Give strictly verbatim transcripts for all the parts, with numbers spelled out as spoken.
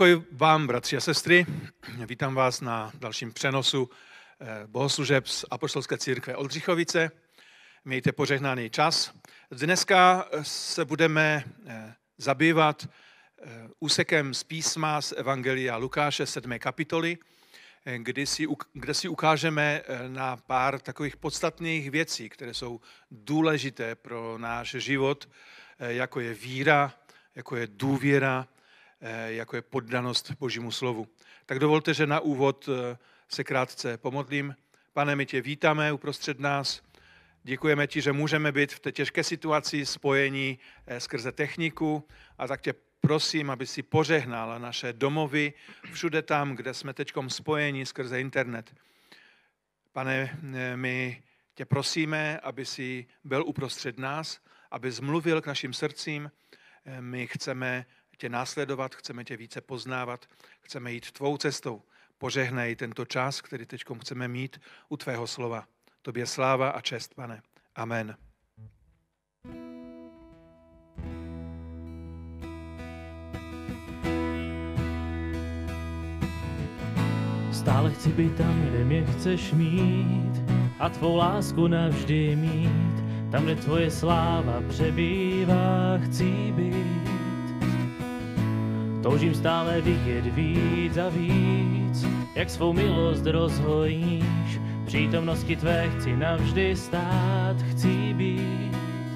Pokoj vám, bratři a sestry. Vítám vás na dalším přenosu bohoslužeb z Apoštolské církve Oldřichovice. Mějte požehnaný čas. Dneska se budeme zabývat úsekem z písma z Evangelia Lukáše sedmé kapitoly, kde si, kde si ukážeme na pár takových podstatných věcí, které jsou důležité pro náš život, jako je víra, jako je důvěra, jako je poddanost Božímu slovu. Tak dovolte, že na úvod se krátce pomodlím. Pane, my tě vítáme uprostřed nás. Děkujeme ti, že můžeme být v té těžké situaci spojení skrze techniku a tak tě prosím, aby si požehnal naše domovy všude tam, kde jsme teďkom spojeni skrze internet. Pane, my tě prosíme, aby si byl uprostřed nás, aby zmluvil k našim srdcím. My chceme tě následovat, chceme tě více poznávat, chceme jít tvou cestou. Požehnej tento čas, který teď chceme mít u tvého slova. Tobě sláva a čest, Pane. Amen. Stále chci být tam, kde mě chceš mít a tvou lásku navždy mít. Tam, kde tvoje sláva přebývá, chci být. Toužím stále vidět víc a víc, jak svou milost rozhojíš. V přítomnosti tvé chci navždy stát, chci být.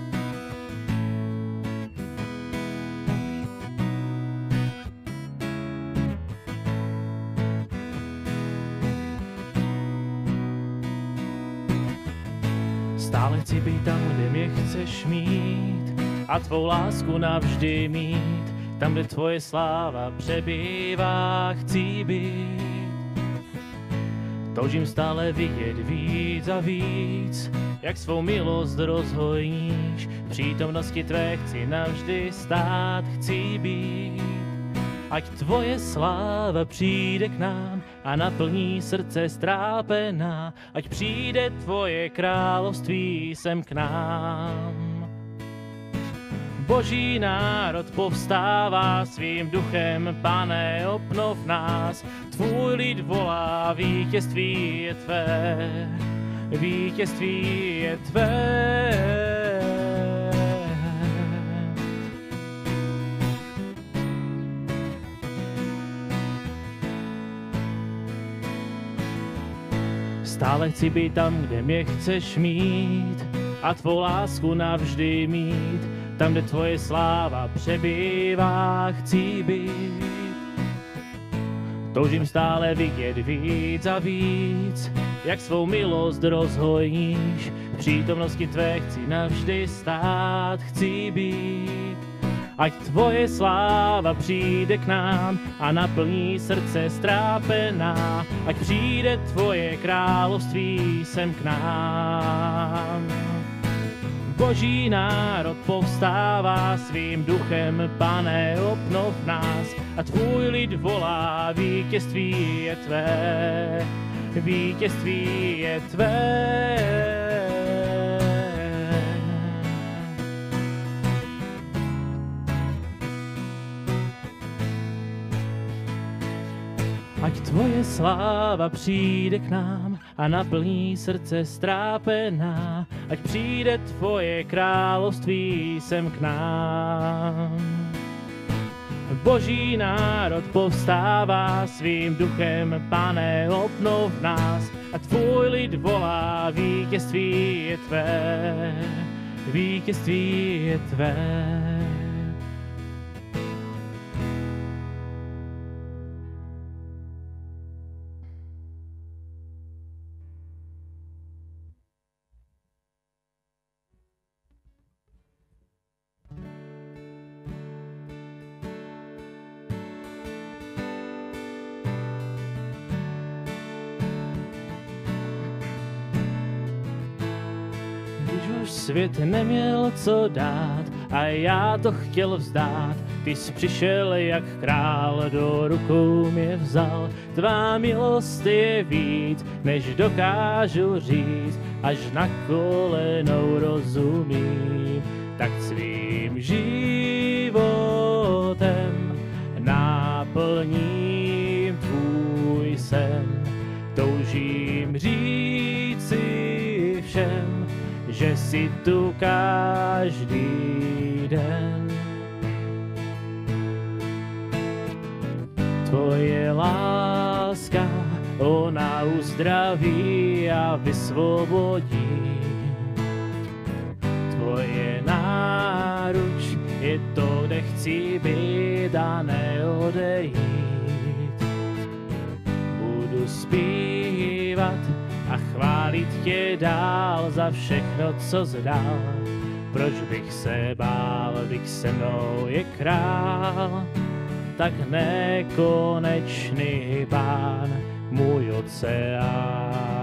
Stále chci být tam, kde mě chceš mít a tvou lásku navždy mít. Tam, kde tvoje sláva přebývá, chci být. Toužím stále vidět víc a víc, jak svou milost rozhojíš. V přítomnosti tvé chci navždy stát, chci být. Ať tvoje sláva přijde k nám a naplní srdce strápená. Ať přijde tvoje království sem k nám. Boží národ povstává svým duchem, Pane, obnov nás. Tvůj lid volá, vítězství je tvé, vítězství je tvé. Stále chci být tam, kde mě chceš mít a tvou lásku navždy mít. Tam, kde tvoje sláva přebývá, chci být. Toužím stále vidět víc a víc, jak svou milost rozhojíš. V přítomnosti tvé chci navždy stát, chci být. Ať tvoje sláva přijde k nám a naplní srdce strápená. Ať přijde tvoje království sem k nám. Boží národ povstává svým duchem, Pane, obnov nás. A tvůj lid volá, vítězství je tvé, vítězství je tvé. Ať tvoje sláva přijde k nám a naplní srdce strápená. Ať přijde tvoje království sem k nám. Boží národ povstává svým duchem, Pane, obnov nás. A tvůj lid volá, vítězství je tvé, vítězství je tvé. Svět neměl co dát a já to chtěl vzdát. Ty jsi přišel jak král, do rukou mě vzal. Tvá milost je víc, než dokážu říct. Až na kolenou rozumím, tak svým životem naplní toužím říci všem, že si tu každý den. Tvoje láska, ona uzdraví a vysvobodí. Tvoje náruč je to, kde chci být a neodejít. Budu zpívat a chválit tě dál za všechno, co zdal. Proč bych se bál, když se mnou je král, tak nekonečný Pán, můj oceán.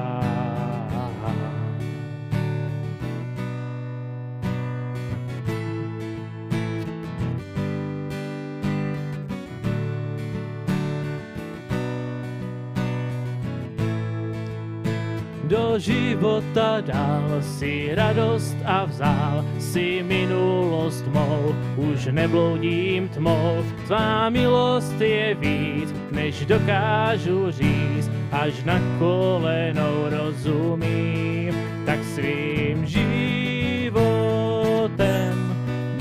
Do života dal si radost a vzal si minulost mou, už nebloudím tmou. Tvá milost je víc, než dokážu říct, až na kolenou rozumím, tak svým životem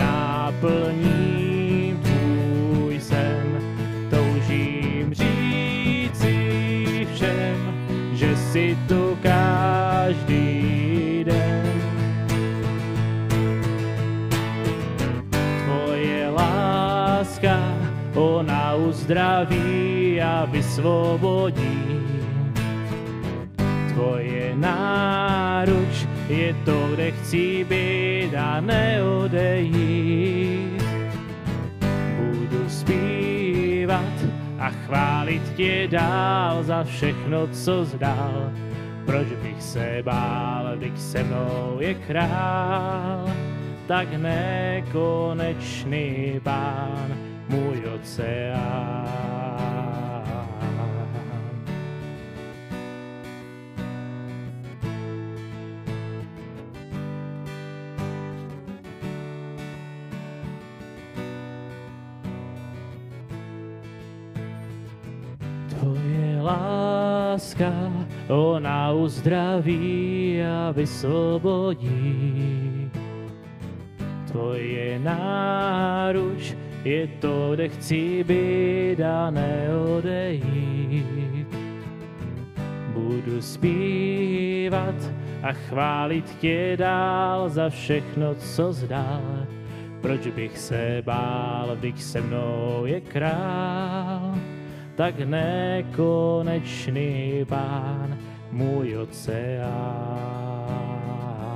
naplním tvůj sen. Toužím říci všem, že si tu každý den. Tvoje láska, ona uzdraví a vysvobodí. Tvoje náruč je to, kde chci být a neodejít. Budu zpívat a chválit tě dál za všechno, co zdal. Proč bych se bál, když se mnou je král, tak nekonečný Pán, můj oceán. Tvoje láska, ona uzdraví a vysvobodí. Tvoje náruč je to, kde chci být a neodejít. Budu zpívat a chválit tě dál za všechno, co zdal. Proč bych se bál, když se mnou je král, tak nekonečný Pán, můj oceán.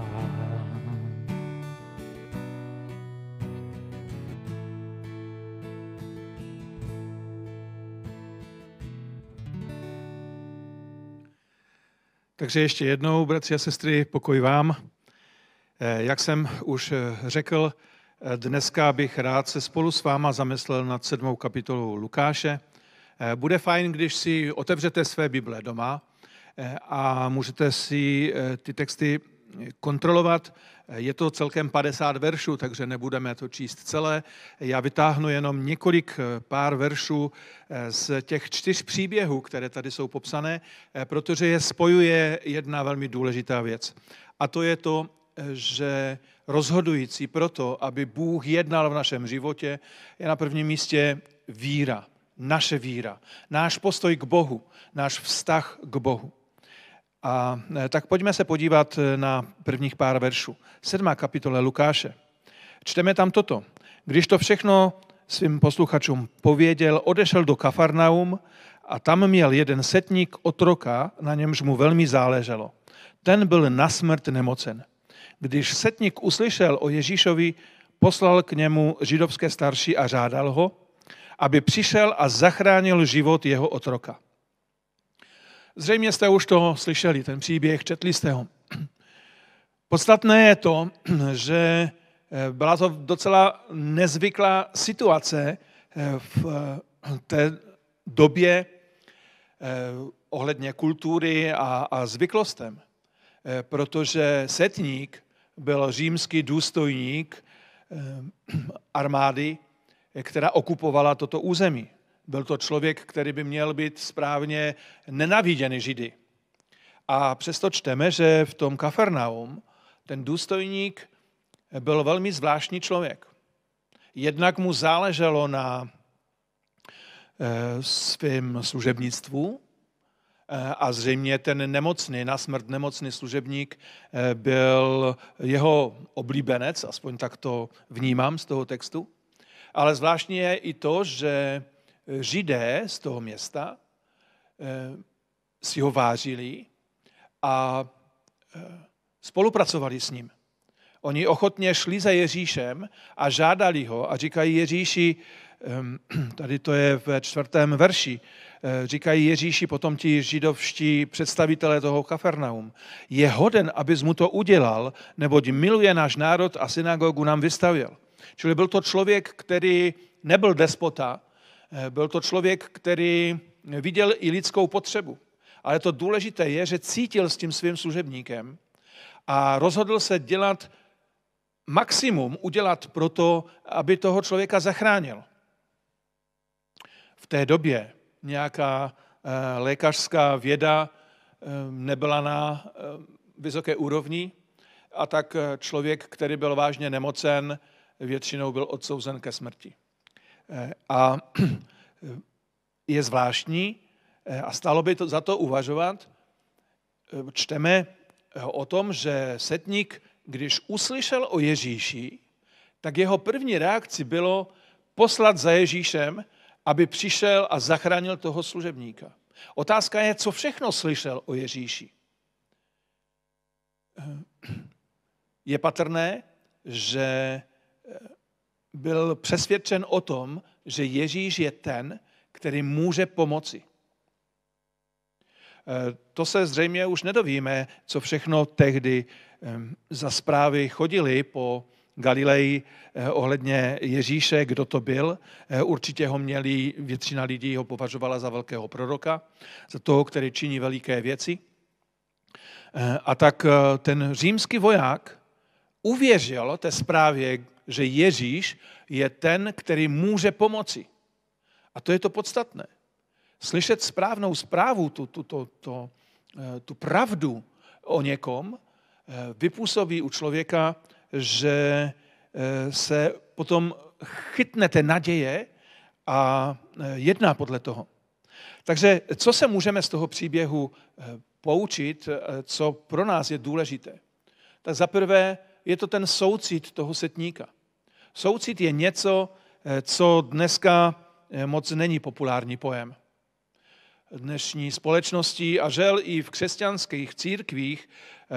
Takže ještě jednou, bratři a sestry, pokoj vám. Jak jsem už řekl, dneska bych rád se spolu s váma zamyslel nad sedmou kapitolou Lukáše. Bude fajn, když si otevřete své Bible doma a můžete si ty texty kontrolovat. Je to celkem padesát veršů, takže nebudeme to číst celé. Já vytáhnu jenom několik pár veršů z těch čtyř příběhů, které tady jsou popsané, protože je spojuje jedna velmi důležitá věc. A to je to, že rozhodující pro to, aby Bůh jednal v našem životě, je na prvním místě víra. Naše víra, náš postoj k Bohu, náš vztah k Bohu. A tak pojďme se podívat na prvních pár veršů. Sedmá kapitola Lukáše. Čteme tam toto. Když to všechno svým posluchačům pověděl, odešel do Kafarnaum a tam měl jeden setník otroka, na němž mu velmi záleželo. Ten byl na smrt nemocen. Když setník uslyšel o Ježíšovi, poslal k němu židovské starší a žádal ho, aby přišel a zachránil život jeho otroka. Zřejmě jste už to slyšeli, ten příběh, četli jste ho. Podstatné je to, že byla to docela nezvyklá situace v té době ohledně kultury a, a zvyklostem, protože setník byl římský důstojník armády, která okupovala toto území. Byl to člověk, který by měl být správně nenáviděný Židy. A přesto čteme, že v tom Kafarnaum ten důstojník byl velmi zvláštní člověk. Jednak mu záleželo na svém služebnictvu a zřejmě ten nemocný, na smrt nemocný služebník byl jeho oblíbenec, aspoň tak to vnímám z toho textu. Ale zvláštní je i to, že Židé z toho města si ho vážili a spolupracovali s ním. Oni ochotně šli za Ježíšem a žádali ho a říkají Ježíši, tady to je ve čtvrtém verši, říkají Ježíši potom ti židovští představitelé toho Kafarnaum. Je hoden, abys mu to udělal, neboť miluje náš národ a synagogu nám vystavěl. Čili byl to člověk, který nebyl despota, byl to člověk, který viděl i lidskou potřebu. Ale to důležité je, že cítil s tím svým služebníkem a rozhodl se dělat maximum, udělat pro to, aby toho člověka zachránil. V té době nějaká lékařská věda nebyla na vysoké úrovni a tak člověk, který byl vážně nemocen, většinou byl odsouzen ke smrti. A je zvláštní a stálo by to za to uvažovat. Čteme o tom, že setník, když uslyšel o Ježíši, tak jeho první reakci bylo poslat za Ježíšem, aby přišel a zachránil toho služebníka. Otázka je, co všechno slyšel o Ježíši. Je patrné, že byl přesvědčen o tom, že Ježíš je ten, který může pomoci. To se zřejmě už nedovíme, co všechno tehdy za zprávy chodili po Galileji ohledně Ježíše, kdo to byl. Určitě ho měli, většina lidí ho považovala za velkého proroka, za toho, který činí veliké věci. A tak ten římský voják uvěřil té zprávě, že Ježíš je ten, který může pomoci. A to je to podstatné. Slyšet správnou zprávu, tu, tu, tu, tu, tu pravdu o někom, vypůsobí u člověka, že se potom chytne té naděje a jedná podle toho. Takže co se můžeme z toho příběhu poučit, co pro nás je důležité? Tak zaprvé je to ten soucit toho setníka. Soucit je něco, co dneska moc není populární pojem. V dnešní společnosti a žel i v křesťanských církvích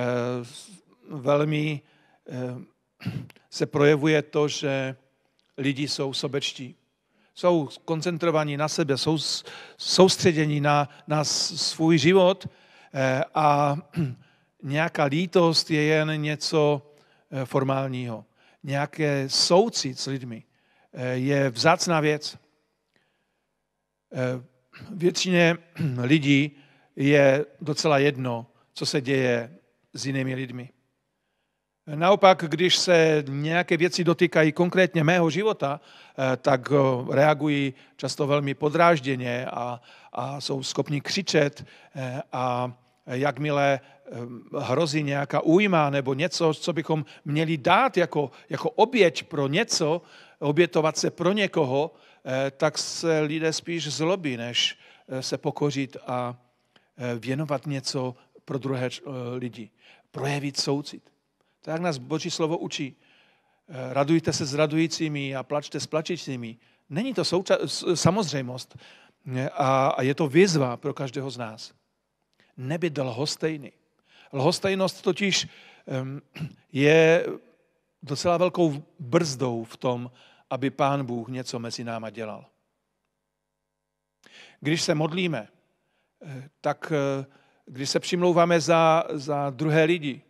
velmi se projevuje to, že lidi jsou sobečtí. Jsou koncentrovaní na sebe, jsou soustředění na, na svůj život a nějaká lítost je jen něco formálního. Nějaké soucit s lidmi je vzácná věc. Většině lidí je docela jedno, co se děje s jinými lidmi. Naopak, když se nějaké věci dotýkají konkrétně mého života, tak reagují často velmi podrážděně a, a jsou schopni křičet a jakmile hrozí nějaká újma nebo něco, co bychom měli dát jako, jako oběť pro něco, obětovat se pro někoho, tak se lidé spíš zlobí, než se pokořit a věnovat něco pro druhé lidi. Projevit soucit. Tak nás Boží slovo učí. Radujte se s radujícími a plačte s plačícími. Není to souča- samozřejmost a, a je to výzva pro každého z nás. Nebyt lhostejný. Lhostejnost totiž je docela velkou brzdou v tom, aby Pán Bůh něco mezi náma dělal. Když se modlíme, tak když se přimlouváme za, za druhé lidi,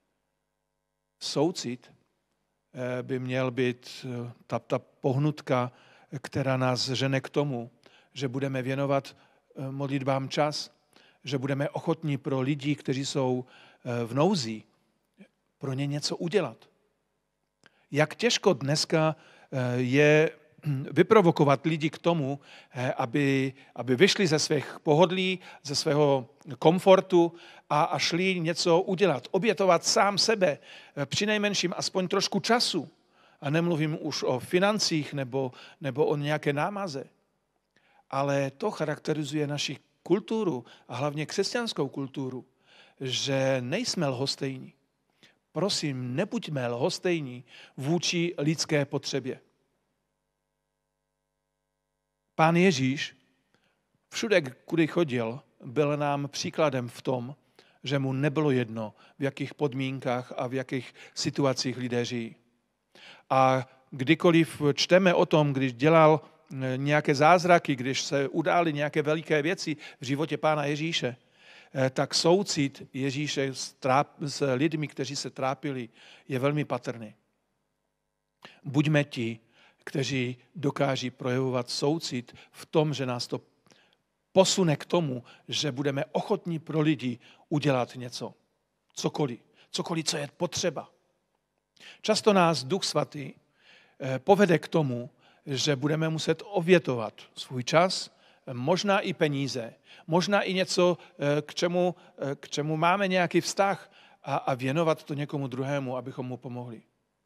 soucit by měl být ta, ta pohnutka, která nás žene k tomu, že budeme věnovat modlitbám čas, že budeme ochotní pro lidi, kteří jsou v nouzi, pro ně něco udělat. Jak těžko dneska je vyprovokovat lidi k tomu, aby, aby vyšli ze svých pohodlí, ze svého komfortu a, a šli něco udělat. Obětovat sám sebe, přinejmenším aspoň trošku času. A nemluvím už o financích nebo, nebo o nějaké námaze. Ale to charakterizuje naši kulturu a hlavně křesťanskou kulturu, že nejsme lhostejní. Prosím, nebuďme lhostejní vůči lidské potřebě. Pán Ježíš všude, kudy chodil, byl nám příkladem v tom, že mu nebylo jedno, v jakých podmínkách a v jakých situacích lidé žijí. A kdykoliv čteme o tom, když dělal nějaké zázraky, když se udály nějaké veliké věci v životě Pána Ježíše, tak soucit Ježíše s, tráp, s lidmi, kteří se trápili, je velmi patrný. Buďme ti, kteří dokáží projevovat soucit v tom, že nás to posune k tomu, že budeme ochotní pro lidi udělat něco. Cokoliv. Cokoliv, co je potřeba. Často nás Duch Svatý povede k tomu, že budeme muset obětovat svůj čas, možná i peníze, možná i něco, k čemu, k čemu máme nějaký vztah a, a věnovat to někomu druhému, abychom mu pomohli.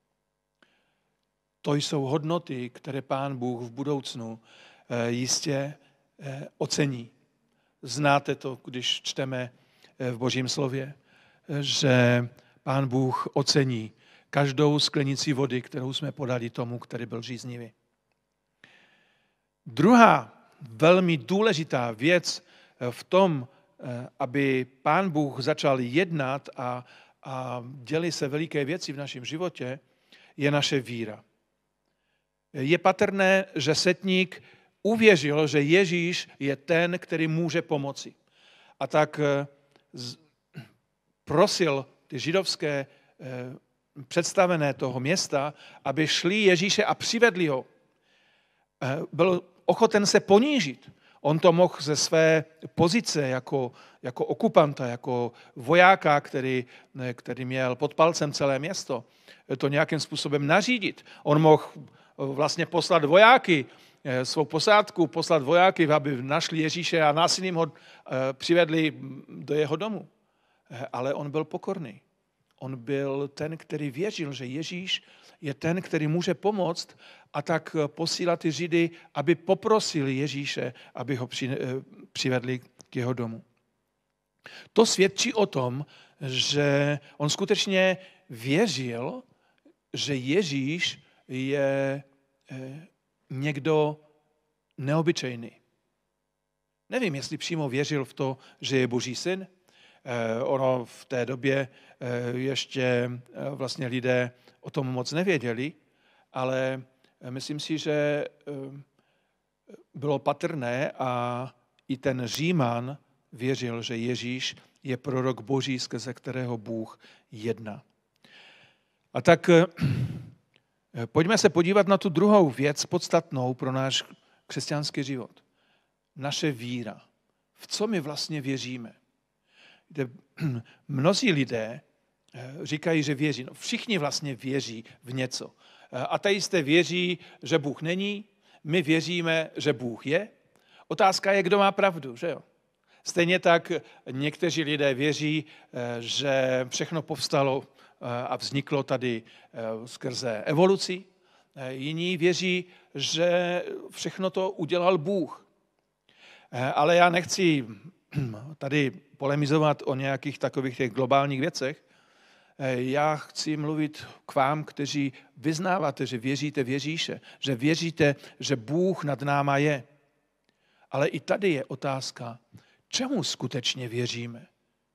To jsou hodnoty, které Pán Bůh v budoucnu jistě ocení. Znáte to, když čteme v Božím slově, že Pán Bůh ocení každou sklenici vody, kterou jsme podali tomu, který byl žíznivý. Druhá velmi důležitá věc v tom, aby Pán Bůh začal jednat a, a děli se veliké věci v našem životě, je naše víra. Je patrné, že setník uvěřil, že Ježíš je ten, který může pomoci. A tak prosil ty židovské představené toho města, aby šli Ježíše a přivedli ho. Byl ochoten se ponížit. On to mohl ze své pozice jako, jako okupanta, jako vojáka, který, který měl pod palcem celé město, to nějakým způsobem nařídit. On mohl vlastně poslat vojáky, svou posádku, poslat vojáky, aby našli Ježíše a násilím ho přivedli do jeho domu. Ale on byl pokorný. On byl ten, který věřil, že Ježíš je ten, který může pomoct, a tak posílat ty Židy, aby poprosili Ježíše, aby ho přivedli k jeho domu. To svědčí o tom, že on skutečně věřil, že Ježíš je někdo neobyčejný. Nevím, jestli přímo věřil v to, že je Boží syn. Ono v té době ještě vlastně lidé o tom moc nevěděli, ale myslím si, že bylo patrné a i ten Říman věřil, že Ježíš je prorok Boží, skrze kterého Bůh jedná. A tak pojďme se podívat na tu druhou věc podstatnou pro náš křesťanský život. Naše víra. V co my vlastně věříme? Kde mnozí lidé říkají, že věří. No, všichni vlastně věří v něco. Ateisté věří, že Bůh není, my věříme, že Bůh je. Otázka je, kdo má pravdu, že jo? Stejně tak někteří lidé věří, že všechno povstalo a vzniklo tady skrze evoluci. Jiní věří, že všechno to udělal Bůh. Ale já nechci tady polemizovat o nějakých takových těch globálních věcech. Já chci mluvit k vám, kteří vyznáváte, že věříte v Ježíše, že věříte, že Bůh nad náma je. Ale i tady je otázka, čemu skutečně věříme.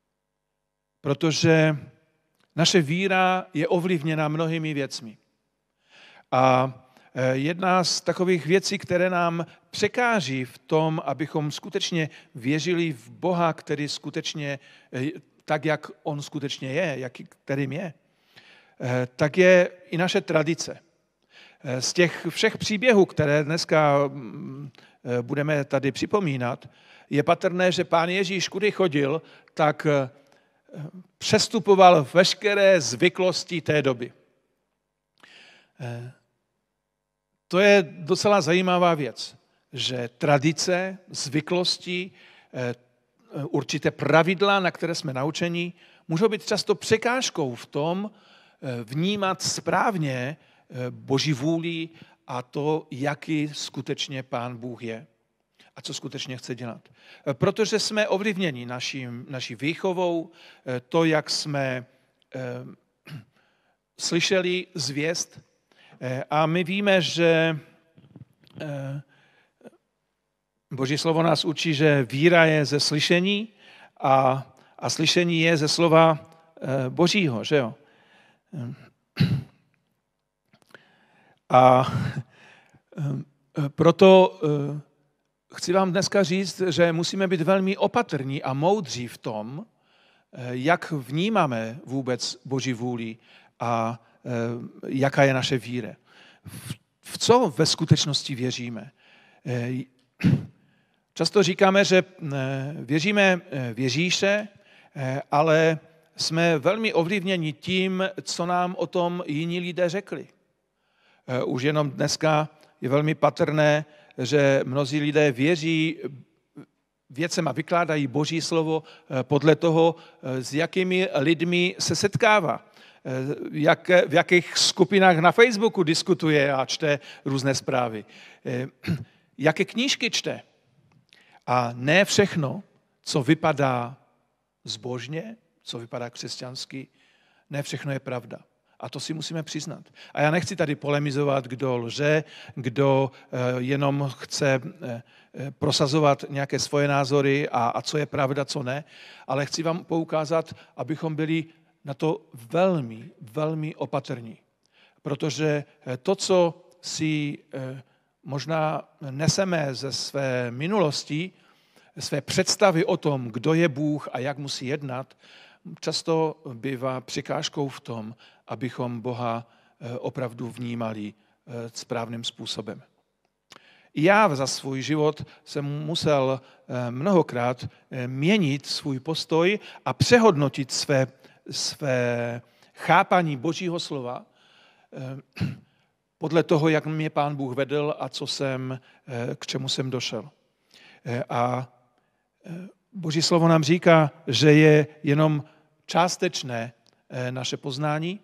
Protože naše víra je ovlivněna mnohými věcmi. A jedna z takových věcí, které nám překáží v tom, abychom skutečně věřili v Boha, který skutečně, tak jak on skutečně je, jak, kterým je, tak je i naše tradice. Z těch všech příběhů, které dneska budeme tady připomínat, je patrné, že Pán Ježíš, kudy chodil, tak přestupoval veškeré zvyklosti té doby. to je docela zajímavá věc, že tradice, zvyklosti, určité pravidla, na které jsme naučeni, můžou být často překážkou v tom vnímat správně Boží vůli a to, jaký skutečně Pán Bůh je a co skutečně chce dělat. Protože jsme ovlivněni naší, naší výchovou, to, jak jsme eh, slyšeli zvěst, eh, a my víme, že eh, Boží slovo nás učí, že víra je ze slyšení a, a slyšení je ze slova eh, Božího, že jo? A eh, proto eh, chci vám dneska říct, že musíme být velmi opatrní a moudří v tom, jak vnímáme vůbec Boží vůli a jaká je naše víra. V co ve skutečnosti věříme? Často říkáme, že věříme v Ježíše, ale jsme velmi ovlivněni tím, co nám o tom jiní lidé řekli. Už jenom dneska je velmi patrné, že mnozí lidé věří věcem a vykládají Boží slovo podle toho, s jakými lidmi se setkává, jak, v jakých skupinách na Facebooku diskutuje a čte různé zprávy, jaké knížky čte. A ne všechno, co vypadá zbožně, co vypadá křesťansky, ne všechno je pravda. A to si musíme přiznat. A já nechci tady polemizovat, kdo lže, kdo jenom chce prosazovat nějaké svoje názory a, a co je pravda, co ne, ale chci vám poukázat, abychom byli na to velmi, velmi opatrní. Protože to, co si možná neseme ze své minulosti, své představy o tom, kdo je Bůh a jak musí jednat, často bývá překážkou v tom, abychom Boha opravdu vnímali správným způsobem. Já za svůj život jsem musel mnohokrát měnit svůj postoj a přehodnotit své, své chápání Božího slova podle toho, jak mě Pán Bůh vedl a co jsem, k čemu jsem došel. A Boží slovo nám říká, že je jenom částečné naše poznání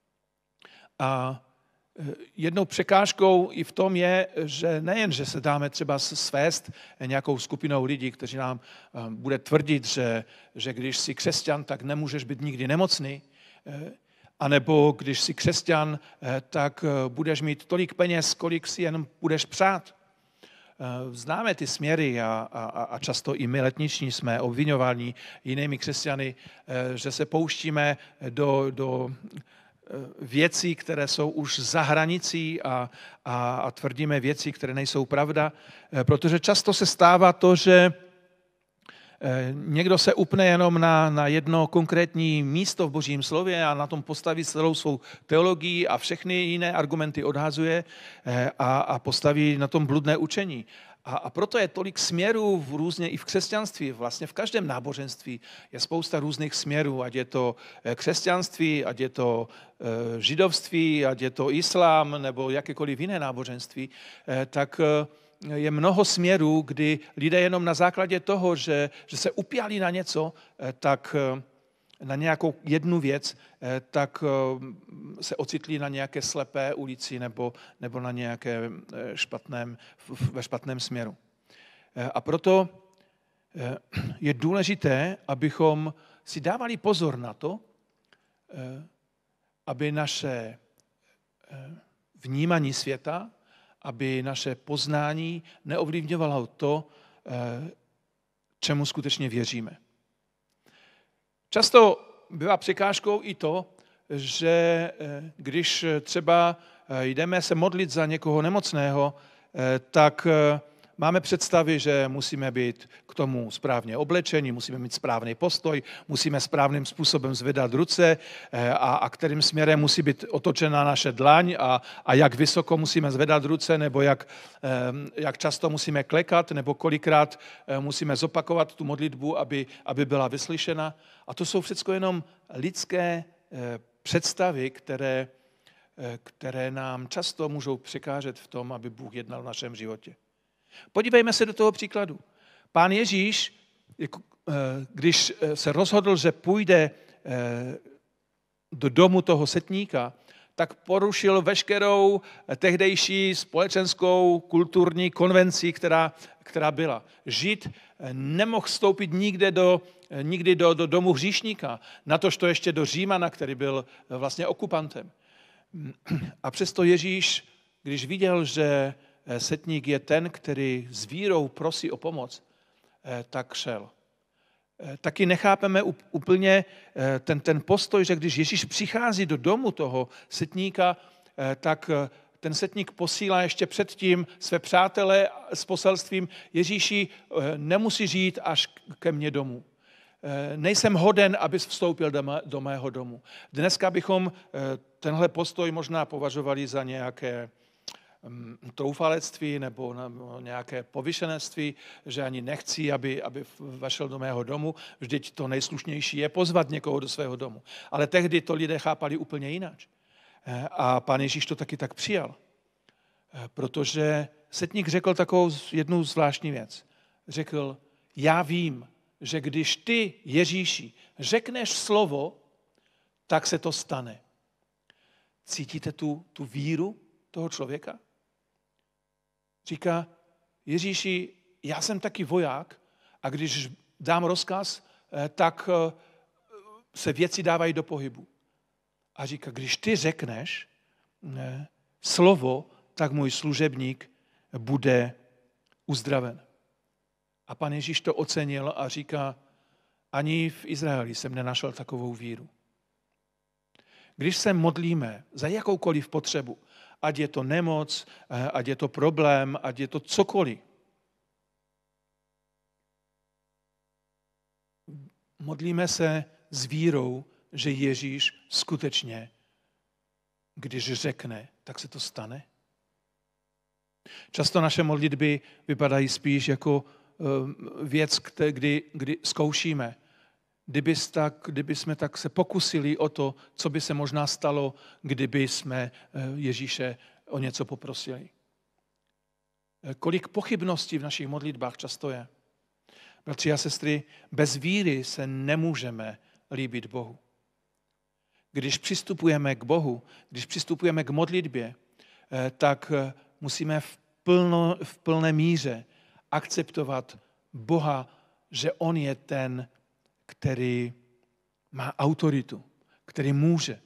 a jednou překážkou i v tom je, že nejen, že se dáme třeba svést nějakou skupinou lidí, kteří nám bude tvrdit, že, že když jsi křesťan, tak nemůžeš být nikdy nemocný, anebo když jsi křesťan, tak budeš mít tolik peněz, kolik si jen budeš přát. Známe ty směry a, a, a často i my letniční jsme obvinováni jinými křesťany, že se pouštíme do, do věcí, které jsou už za hranicí a, a, a tvrdíme věci, které nejsou pravda, protože často se stává to, že někdo se upne jenom na, na jedno konkrétní místo v Božím slově a na tom postaví celou svou teologii a všechny jiné argumenty odhazuje a, a postaví na tom bludné učení. A, a proto je tolik směrů v různě i v křesťanství, vlastně v každém náboženství je spousta různých směrů, ať je to křesťanství, ať je to židovství, ať je to islám nebo jakékoliv jiné náboženství, tak je mnoho směrů, kdy lidé jenom na základě toho, že, že se upjali na něco, tak na nějakou jednu věc, tak se ocitli na nějaké slepé ulici nebo, nebo na nějaké špatném, ve špatném směru. A proto je důležité, abychom si dávali pozor na to, aby naše vnímání světa, aby naše poznání neovlivňovalo to, čemu skutečně věříme. Často bývá překážkou i to, že když třeba jdeme se modlit za někoho nemocného, tak máme představy, že musíme být k tomu správně oblečení, musíme mít správný postoj, musíme správným způsobem zvedat ruce a, a kterým směrem musí být otočena naše dlaň a, a jak vysoko musíme zvedat ruce, nebo jak, jak často musíme klekat, nebo kolikrát musíme zopakovat tu modlitbu, aby, aby byla vyslyšena. A to jsou všechno jenom lidské představy, které které nám často můžou překážet v tom, aby Bůh jednal v našem životě. Podívejme se do toho příkladu. Pán Ježíš, když se rozhodl, že půjde do domu toho setníka, tak porušil veškerou tehdejší společenskou kulturní konvenci, která, která byla. Žid nemohl vstoupit nikde do, nikdy do, do domu hříšníka, natož to ještě do Římana, který byl vlastně okupantem. A přesto Ježíš, když viděl, že setník je ten, který s vírou prosí o pomoc, tak šel. Taky nechápeme úplně ten, ten postoj, že když Ježíš přichází do domu toho setníka, tak ten setník posílá ještě předtím své přátele s poselstvím: Ježíši, nemusí žít až ke mně domů. Nejsem hoden, abys vstoupil do mého domu. Dneska bychom tenhle postoj možná považovali za nějaké troufalectví nebo nějaké povyšenství, že ani nechci, aby, aby vešel do mého domu. Vždyť to nejslušnější je pozvat někoho do svého domu. Ale tehdy to lidé chápali úplně jinak. A Pán Ježíš to taky tak přijal. Protože setník řekl takovou jednu zvláštní věc. Řekl: já vím, že když ty, Ježíši, řekneš slovo, tak se to stane. Cítíte tu, tu víru toho člověka? Říká: Ježíši, já jsem taky voják a když dám rozkaz, tak se věci dávají do pohybu. A říká: když ty řekneš ne, slovo, tak můj služebník bude uzdraven. A Pan Ježíš to ocenil a říká: ani v Izraeli jsem nenašel takovou víru. Když se modlíme za jakoukoliv potřebu, ať je to nemoc, ať je to problém, ať je to cokoliv, modlíme se s vírou, že Ježíš skutečně, když řekne, tak se to stane. Často naše modlitby vypadají spíš jako věc, kdy, kdy zkoušíme. Kdyby, tak, kdyby jsme tak se pokusili o to, co by se možná stalo, kdyby jsme Ježíše o něco poprosili. Kolik pochybností v našich modlitbách často je. Bratři a sestry, bez víry se nemůžeme líbit Bohu. Když přistupujeme k Bohu, když přistupujeme k modlitbě, tak musíme v, plno, v plné míře akceptovat Boha, že on je ten, který má autoritu, který může.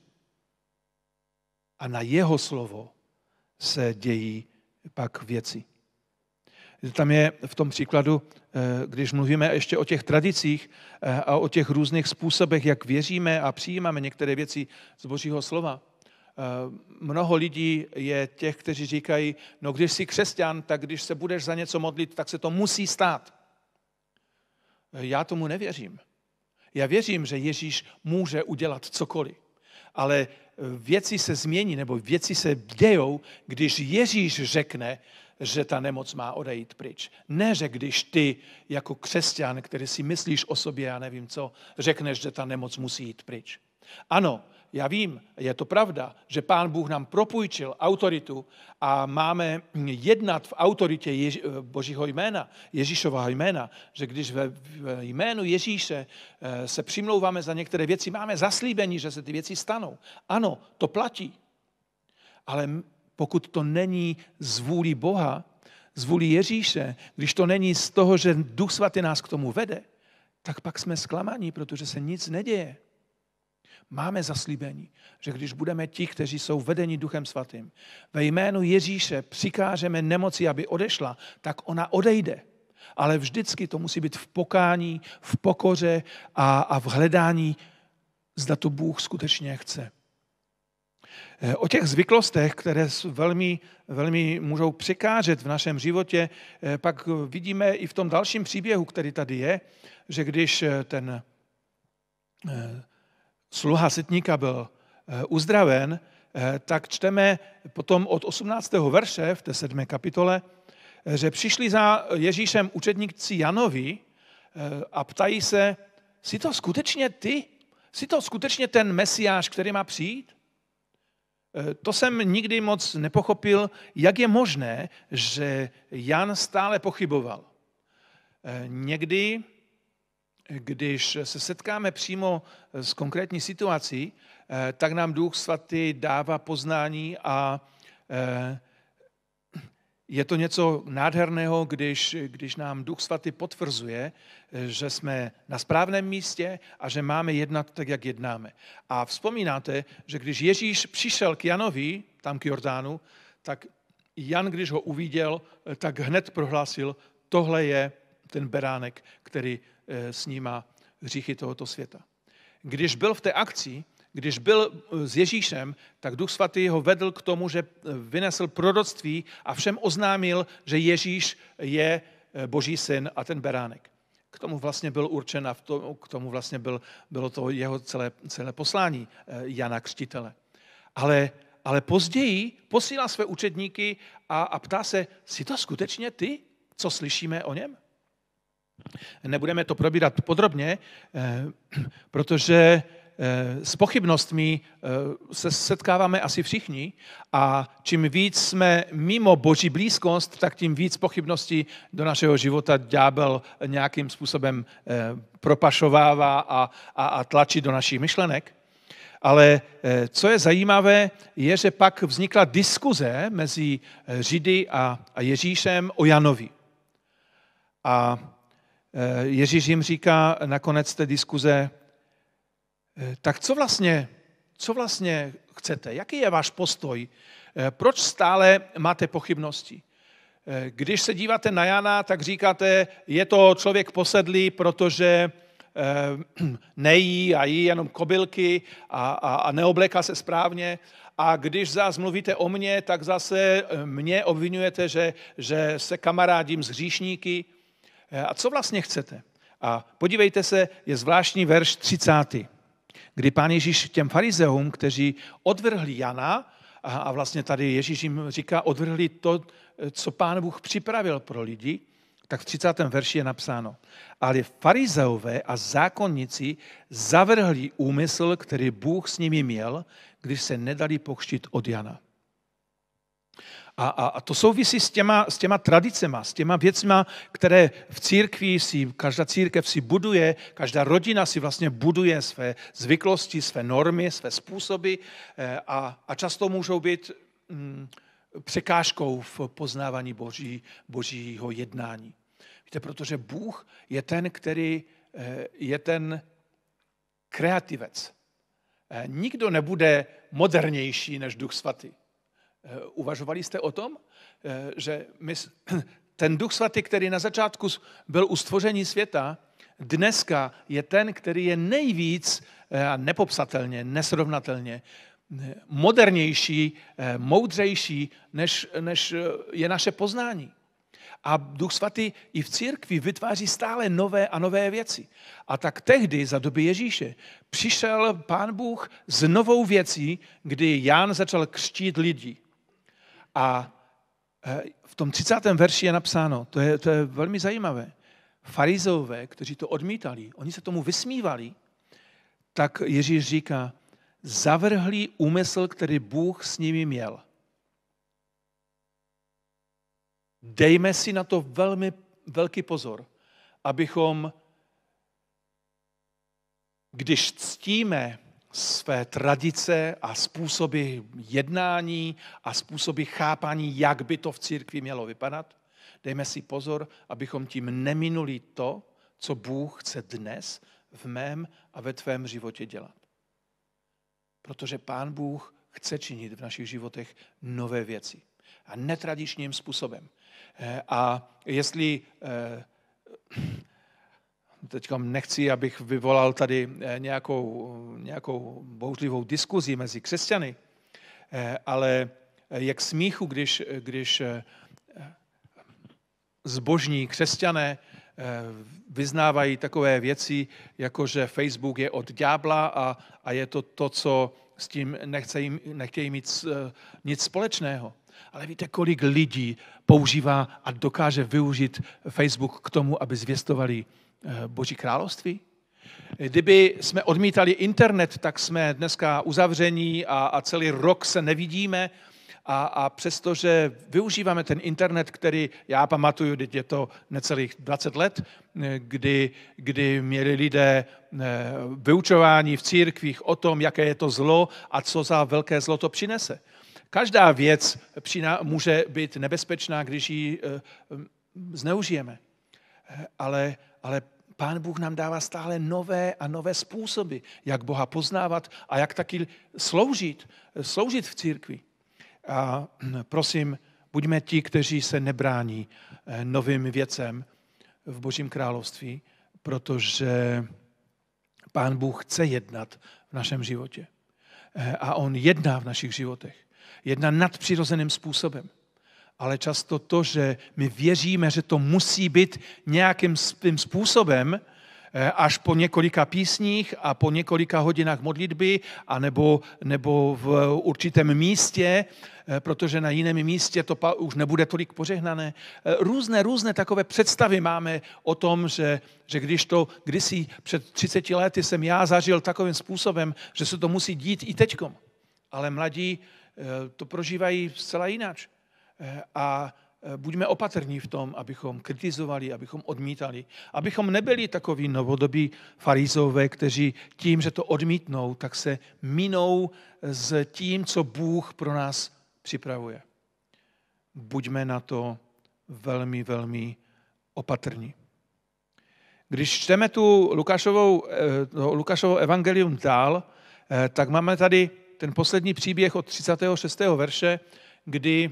A na jeho slovo se dějí pak věci. Tam je v tom příkladu, když mluvíme ještě o těch tradicích a o těch různých způsobech, jak věříme a přijímáme některé věci z Božího slova. Mnoho lidí je těch, kteří říkají: no když jsi křesťan, tak když se budeš za něco modlit, tak se to musí stát. Já tomu nevěřím. Já věřím, že Ježíš může udělat cokoliv, ale věci se změní, nebo věci se dějou, když Ježíš řekne, že ta nemoc má odejít pryč. Ne, že když ty jako křesťan, který si myslíš o sobě, já nevím co, řekneš, že ta nemoc musí jít pryč. Ano, já vím, je to pravda, že Pán Bůh nám propůjčil autoritu a máme jednat v autoritě Ježi- Božího jména, Ježíšova jména, že když ve jménu Ježíše se přimlouváme za některé věci, máme zaslíbení, že se ty věci stanou. Ano, to platí. Ale pokud to není z vůli Boha, z vůli Ježíše, když to není z toho, že Duch Svatý nás k tomu vede, tak pak jsme zklamaní, protože se nic neděje. Máme zaslíbení, že když budeme ti, kteří jsou vedeni Duchem Svatým, ve jménu Ježíše přikážeme nemoci, aby odešla, tak ona odejde. Ale vždycky to musí být v pokání, v pokoře a, a v hledání, zda to Bůh skutečně chce. O těch zvyklostech, které velmi, velmi můžou překážet v našem životě, pak vidíme i v tom dalším příběhu, který tady je, že když ten sluha setníka byl uzdraven, tak čteme potom od osmnáctého verše v té sedmé kapitole, že přišli za Ježíšem učedníci Janovi a ptají se: jsi to skutečně ty? Jsi to skutečně ten Mesiáš, který má přijít? to jsem nikdy moc nepochopil, jak je možné, že Jan stále pochyboval. Někdy, když se setkáme přímo s konkrétní situací, tak nám Duch Svatý dává poznání a je to něco nádherného, když, když nám Duch Svatý potvrzuje, že jsme na správném místě a že máme jednat tak, jak jednáme. A vzpomínáte, že když Ježíš přišel k Janovi, tam k Jordánu, tak Jan, když ho uviděl, tak hned prohlásil, tohle je ten beránek, který snímá hříchy tohoto světa. Když byl v té akci, když byl s Ježíšem, tak Duch Svatý ho vedl k tomu, že vynesl proroctví a všem oznámil, že Ježíš je Boží syn a ten beránek. K tomu vlastně byl určen a k tomu vlastně byl, bylo to jeho celé, celé poslání Jana Křtitele. Ale, ale později posílá své učedníky a, a ptá se, jsi to skutečně ty, co slyšíme o něm? Nebudeme to probírat podrobně, protože s pochybnostmi se setkáváme asi všichni a čím víc jsme mimo Boží blízkost, tak tím víc pochybností do našeho života ďábel nějakým způsobem propašovává a, a, a tlačí do našich myšlenek. Ale co je zajímavé, je, že pak vznikla diskuze mezi Židy a, a Ježíšem o Janovi. A Ježíš jim říká nakonec té diskuze, tak co vlastně, co vlastně chcete? Jaký je váš postoj? Proč stále máte pochybnosti? Když se díváte na Jana, tak říkáte, je to člověk posedlý, protože nejí a jí jenom kobylky a, a, a neobléká se správně. A když zase mluvíte o mně, tak zase mě obvinujete, že, že se kamarádím s hříšníky. A co vlastně chcete? A podívejte se, je zvláštní verš třicátý, kdy Pán Ježíš těm farizeům, kteří odvrhli Jana, a vlastně tady Ježíš jim říká, odvrhli to, co Pán Bůh připravil pro lidi, tak v třicátém verši je napsáno. Ale farizeové a zákonníci zavrhli úmysl, který Bůh s nimi měl, když se nedali pokřtít od Jana. A, a, a to souvisí s těma, s těma tradicema, s těma věcma, které v církvi si, každá církev si buduje, každá rodina si vlastně buduje své zvyklosti, své normy, své způsoby a, a často můžou být mm, překážkou v poznávání boží, božího jednání. Víte, protože Bůh je ten, který je ten kreativec. Nikdo nebude modernější než Duch Svatý. Uvažovali jste o tom, že my, ten Duch Svatý, který na začátku byl u stvoření světa, dneska je ten, který je nejvíc nepopsatelně, nesrovnatelně modernější, moudřejší, než, než je naše poznání. A Duch Svatý i v církvi vytváří stále nové a nové věci. A tak tehdy, za doby Ježíše, přišel Pán Bůh s novou věcí, kdy Jan začal křtít lidi. A v tom třicátém verši je napsáno, to je, to je velmi zajímavé, farizeové, kteří to odmítali, oni se tomu vysmívali, tak Ježíš říká, zavrhli úmysl, který Bůh s nimi měl. Dejme si na to velmi velký pozor, abychom, když ctíme své tradice a způsoby jednání a způsoby chápání, jak by to v církvi mělo vypadat, dejme si pozor, abychom tím neminuli to, co Bůh chce dnes v mém a ve tvém životě dělat. Protože Pán Bůh chce činit v našich životech nové věci a netradičním způsobem. A jestli, teď nechci, abych vyvolal tady nějakou, nějakou bouřlivou diskuzi mezi křesťany, ale jak smíchu, když, když zbožní křesťané vyznávají takové věci, jako že Facebook je od ďábla a, a je to to, co s tím nechcejí, nechtějí mít nic společného. Ale víte, kolik lidí používá a dokáže využít Facebook k tomu, aby zvěstovali Boží království? Kdyby jsme odmítali internet, tak jsme dneska uzavření a, a celý rok se nevidíme. A, a přestože využíváme ten internet, který já pamatuju, teď je to necelých dvacet let, kdy, kdy měli lidé vyučování v církvích o tom, jaké je to zlo a co za velké zlo to přinese. Každá věc může být nebezpečná, když ji zneužijeme. Ale, ale Pán Bůh nám dává stále nové a nové způsoby, jak Boha poznávat a jak taky sloužit, sloužit v církvi. A prosím, buďme ti, kteří se nebrání novým věcem v Božím království, protože Pán Bůh chce jednat v našem životě. A on jedná v našich životech. Jedná nadpřirozeným způsobem. Ale často to, že my věříme, že to musí být nějakým způsobem, až po několika písních a po několika hodinách modlitby a nebo, nebo v určitém místě, protože na jiném místě to už nebude tolik požehnané. Různé, různé takové představy máme o tom, že, že když to kdysi před třiceti lety jsem já zažil takovým způsobem, že se to musí dít i teďkom. Ale mladí to prožívají zcela jinak. A buďme opatrní v tom, abychom kritizovali, abychom odmítali, abychom nebyli takoví novodobí farizové, kteří tím, že to odmítnou, tak se minou s tím, co Bůh pro nás připravuje. Buďme na to velmi, velmi opatrní. Když čteme tu Lukášovou, Lukášovo evangelium dál, tak máme tady ten poslední příběh od třicátého šestého verše, kdy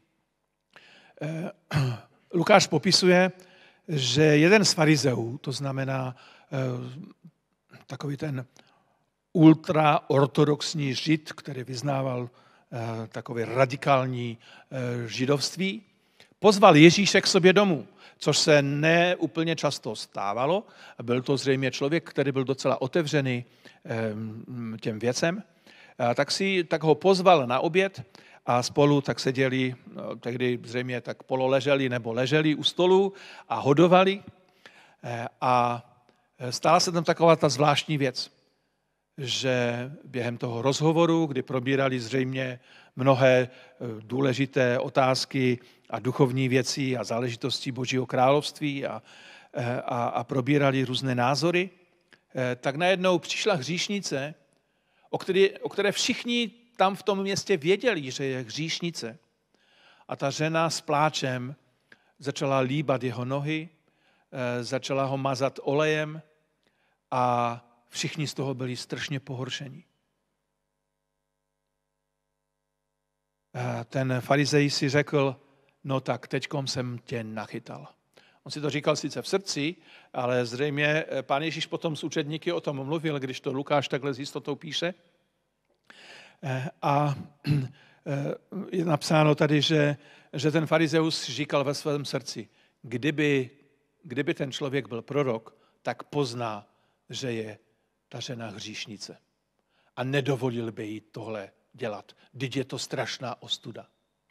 Lukáš popisuje, že jeden z farizeů, to znamená takový ten ultraortodoxní žid, který vyznával takové radikální židovství, pozval Ježíše k sobě domů, což se neúplně často stávalo. Byl to zřejmě člověk, který byl docela otevřený těm věcem. Tak, si, tak ho pozval na oběd a spolu tak seděli, no, tehdy zřejmě tak pololeželi nebo leželi u stolu a hodovali. A stala se tam taková ta zvláštní věc, že během toho rozhovoru, kdy probírali zřejmě mnohé důležité otázky a duchovní věci a záležitosti Božího království a, a, a probírali různé názory, tak najednou přišla hříšnice, o které, o které všichni tam v tom městě věděli, že je hříšnice. A ta žena s pláčem začala líbat jeho nohy, začala ho mazat olejem a všichni z toho byli strašně pohoršení. Ten farizej si řekl, no tak teďkom jsem tě nachytal. On si to říkal sice v srdci, ale zřejmě Pán Ježíš potom s učedníky o tom mluvil, když to Lukáš takhle s jistotou píše. A je napsáno tady, že, že ten farizeus říkal ve svém srdci, kdyby, kdyby ten člověk byl prorok, tak pozná, že je ta žena hříšnice. A nedovolil by jí tohle dělat. Vždyť je to strašná ostuda.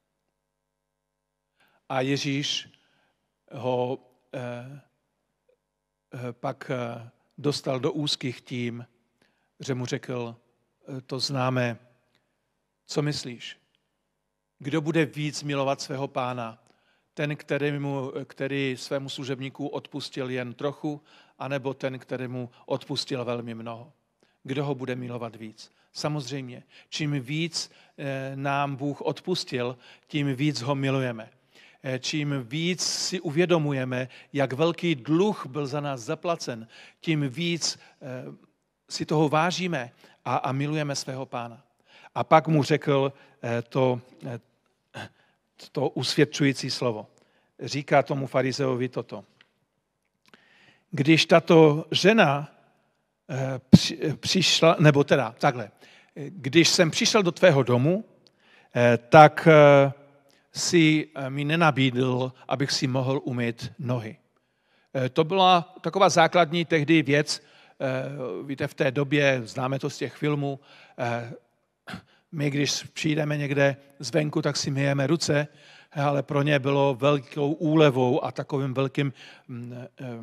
A Ježíš ho eh, pak dostal do úzkých tím, že mu řekl, to známe, co myslíš? Kdo bude víc milovat svého pána? Ten, který, mu, který svému služebníku odpustil jen trochu, anebo ten, který mu odpustil velmi mnoho? Kdo ho bude milovat víc? Samozřejmě, čím víc nám Bůh odpustil, tím víc ho milujeme. Čím víc si uvědomujeme, jak velký dluh byl za nás zaplacen, tím víc si toho vážíme a, a milujeme svého pána. A pak mu řekl to, to usvědčující slovo. Říká tomu farizeovi toto. Když tato žena přišla, nebo teda takhle, když jsem přišel do tvého domu, tak si mi nenabídl, abych si mohl umýt nohy. To byla taková základní tehdy věc, víte, v té době, známe to z těch filmů, my, když přijdeme někde zvenku, tak si myjeme ruce, ale pro ně bylo velkou úlevou a takovým velkým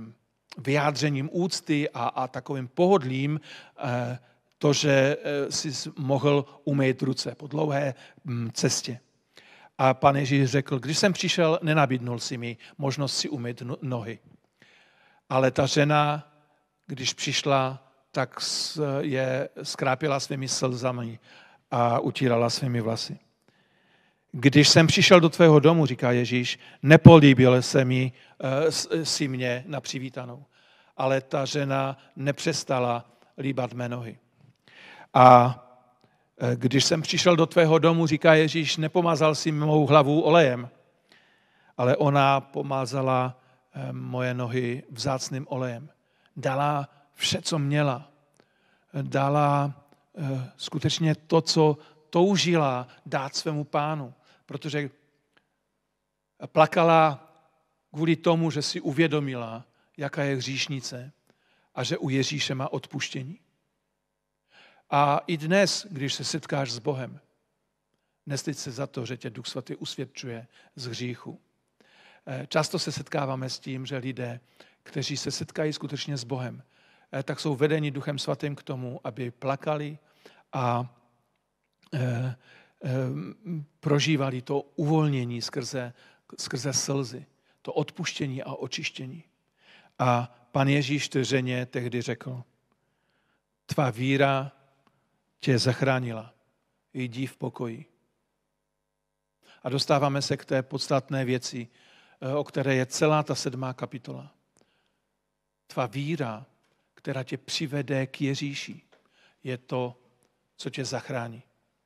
vyjádřením úcty a, a takovým pohodlím to, že si mohl umýt ruce po dlouhé cestě. A pan Ježíš řekl, když jsem přišel, nenabídnul si mi možnost si umýt nohy. Ale ta žena, když přišla, tak je skrápila svými slzami a utírala svými vlasy. Když jsem přišel do tvého domu, říká Ježíš, nepolíbil se mi si mě na přivítanou. Ale ta žena nepřestala líbat mé nohy. A když jsem přišel do tvého domu, říká Ježíš, nepomazal si mou hlavu olejem, ale ona pomazala moje nohy vzácným olejem. Dala vše, co měla. Dala skutečně to, co toužila dát svému pánu, protože plakala kvůli tomu, že si uvědomila, jaká je hříšnice a že u Ježíše má odpuštění. A i dnes, když se setkáš s Bohem, nestyď se za to, že tě Duch Svatý usvědčuje z hříchu. Často se setkáváme s tím, že lidé, kteří se setkají skutečně s Bohem, tak jsou vedeni Duchem Svatým k tomu, aby plakali a e, e, prožívali to uvolnění skrze, skrze slzy, to odpuštění a očištění. A pan Ježíš té ženě tehdy řekl, tvá víra tě zachránila, jdi v pokoji. A dostáváme se k té podstatné věci, o které je celá ta sedmá kapitola. Tvá víra, která tě přivede k Ježíši, je to, co tě zachrání.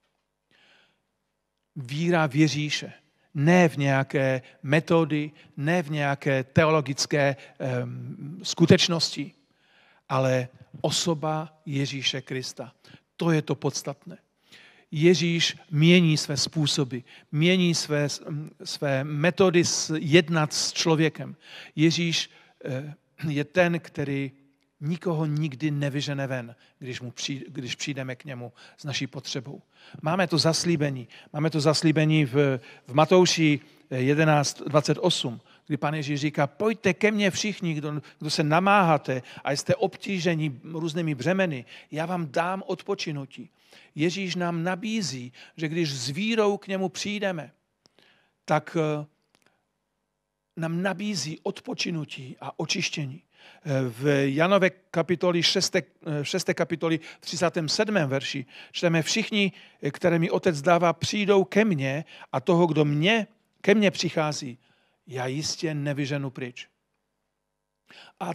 Víra v Ježíše, ne v nějaké metody, ne v nějaké teologické um, skutečnosti, ale osoba Ježíše Krista. To je to podstatné. Ježíš mění své způsoby, mění své, své metody jednat s člověkem. Ježíš je ten, který nikoho nikdy nevyžene ven, když, mu přijde, když přijdeme k němu s naší potřebou. Máme to zaslíbení. Máme to zaslíbení v, v Matouši jedenáct dvacet osm, kdy pan Ježíš říká, pojďte ke mně všichni, kdo, kdo se namáháte a jste obtíženi různými břemeny, já vám dám odpočinutí. Ježíš nám nabízí, že když s vírou k němu přijdeme, tak nám nabízí odpočinutí a očištění. V Janové kapitoli šesté, šesté kapitoli v třicátém sedmém verši čteme, všichni, které mi Otec dává, přijdou ke mně a toho, kdo mě, ke mně přichází, já jistě nevyženu pryč. A,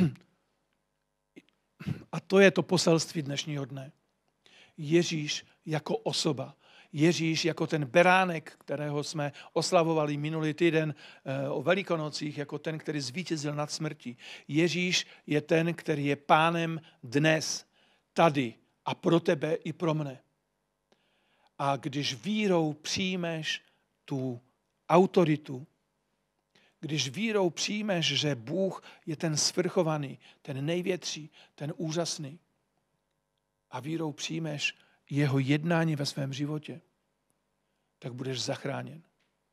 a to je to poselství dnešního dne. Ježíš jako osoba. Ježíš jako ten beránek, kterého jsme oslavovali minulý týden o Velikonocích, jako ten, který zvítězil nad smrtí. Ježíš je ten, který je pánem dnes, tady a pro tebe i pro mne. A když vírou přijmeš tu autoritu, když vírou přijmeš, že Bůh je ten svrchovaný, ten největší, ten úžasný, a vírou přijmeš jeho jednání ve svém životě, tak budeš zachráněn.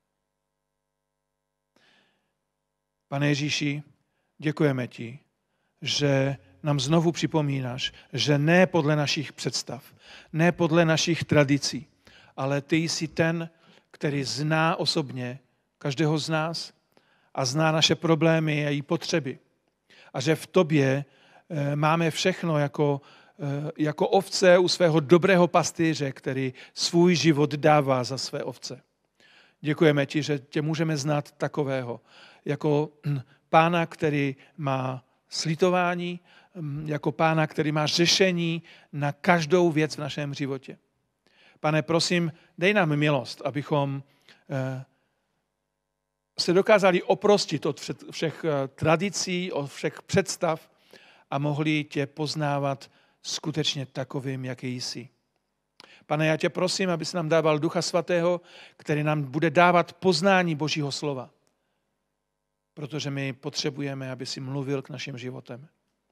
Pane Ježíši, děkujeme ti, že nám znovu připomínáš, že ne podle našich představ, ne podle našich tradicí, ale ty jsi ten, který zná osobně každého z nás a zná naše problémy a její potřeby. A že v tobě máme všechno jako jako ovce u svého dobrého pastýře, který svůj život dává za své ovce. Děkujeme ti, že tě můžeme znát takového, jako pána, který má slitování, jako pána, který má řešení na každou věc v našem životě. Pane, prosím, dej nám milost, abychom se dokázali oprostit od všech tradicí, od všech představ a mohli tě poznávat skutečně takovým, jaký jsi. Pane, já tě prosím, abys nám dával Ducha Svatého, který nám bude dávat poznání Božího slova. Protože my potřebujeme, aby si mluvil k našim životem.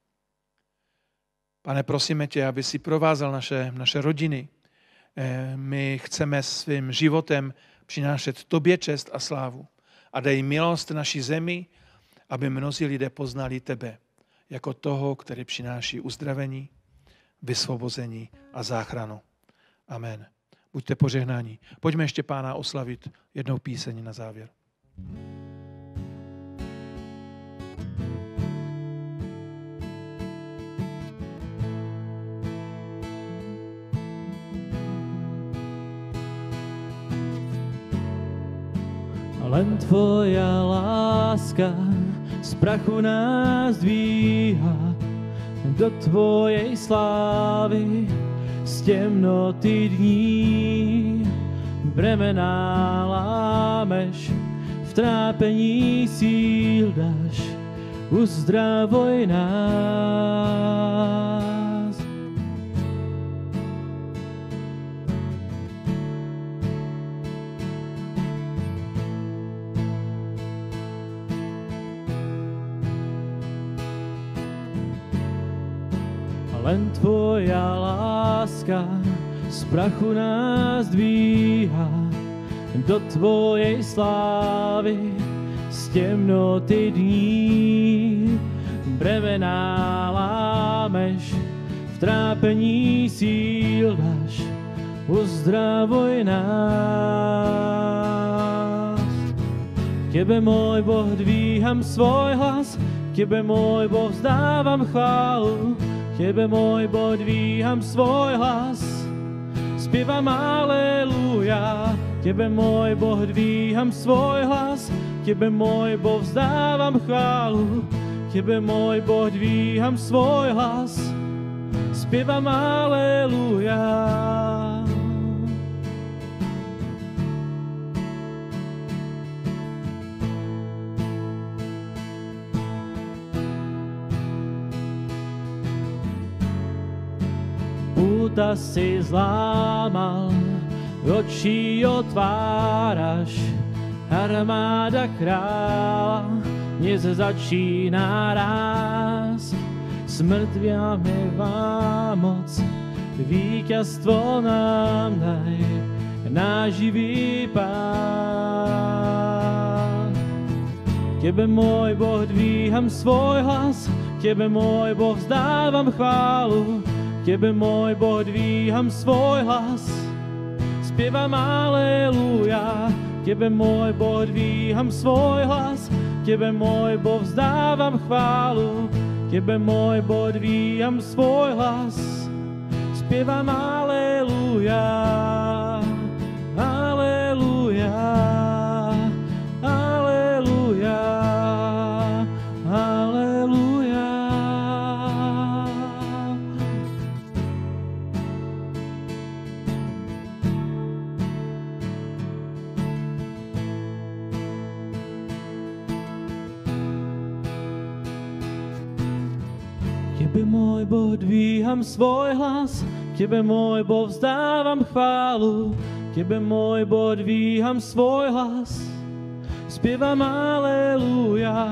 Pane, prosíme tě, aby si provázal naše, naše rodiny. My chceme svým životem přinášet tobě čest a slávu. A dej milost naší zemi, aby mnozí lidé poznali tebe. jako toho, který přináší uzdravení, vysvobození a záchranu. Amen. Buďte požehnáni. Pojďme ještě Pána oslavit jednou píseň na závěr. Len tvoja láska z prachu nás dvíha do tvojej slávy, z temnoty dní. Bremená lámeš, v trápení síl dáš, uzdravuj nás. Len tvoja láska z prachu nás dvíha do tvojej slávy, z temnoty dní. Bremená lámeš, v trápení síl dáš, uzdravuj nás. Tebe, môj Boh, dvíham svoj hlas, tebe, môj Boh, vzdávam chválu. Tebe, môj Boh, dvíham svoj hlas, spievam aleluja. Tebe, môj Boh, dvíham svoj hlas, tebe, môj Boh, vzdávam chválu. Tebe, môj Boh, dvíham svoj hlas, spievam aleluja. Púta si zlámal, oči otváraš, armáda kráľa dnes začína rásť. Smrť vyamevá moc, víťazstvo nám daj, náš živý Pán. Tebe, môj Boh, dvíham svoj hlas, tebe, môj Boh, vzdávam chválu. Tebe, môj Boh, dvíham svoj hlas, spievam aleluja. Tebe, môj Boh, dvíham svoj hlas, tebe, môj Boh, vzdávam chválu. Tebe, môj Boh, dvíham svoj hlas, spievam aleluja. Aleluja, aleluja, aleluja. Tebe, môj Boh, dvíham svoj hlas, tebe, môj Boh, vzdávam chválu. Tebe, môj Boh, dvíham svoj hlas, spievam aleluja.